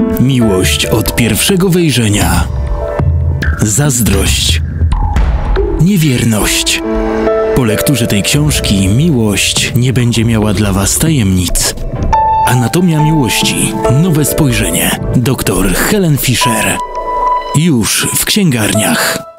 Miłość od pierwszego wejrzenia. Zazdrość. Niewierność. Po lekturze tej książki miłość nie będzie miała dla Was tajemnic. Anatomia miłości. Nowe spojrzenie. Dr Helen Fisher. Już w księgarniach.